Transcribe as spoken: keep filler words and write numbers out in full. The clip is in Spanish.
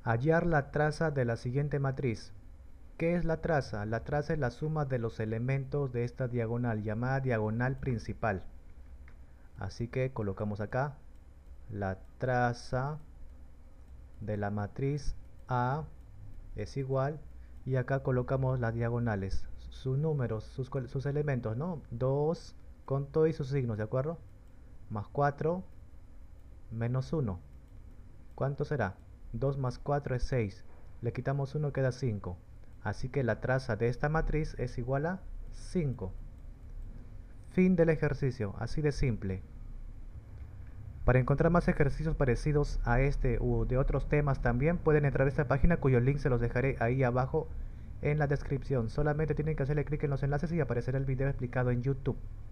Hallar la traza de la siguiente matriz. ¿Qué es la traza? La traza es la suma de los elementos de esta diagonal, llamada diagonal principal. Así que colocamos acá la traza de la matriz A es igual, y acá colocamos las diagonales, sus números, sus, sus elementos, ¿no? dos con todo y sus signos, ¿de acuerdo? Más cuatro menos uno. ¿Cuánto será? dos más cuatro es seis. Le quitamos uno, queda cinco. Así que la traza de esta matriz es igual a cinco. Fin del ejercicio, así de simple. Para encontrar más ejercicios parecidos a este u de otros temas también pueden entrar a esta página, cuyos links se los dejaré ahí abajo en la descripción. Solamente tienen que hacerle clic en los enlaces y aparecerá el video explicado en YouTube.